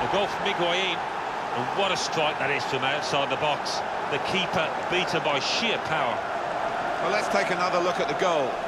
A goal from Higuain, and what a strike that is from outside the box. The keeper beaten by sheer power. Well, let's take another look at the goal.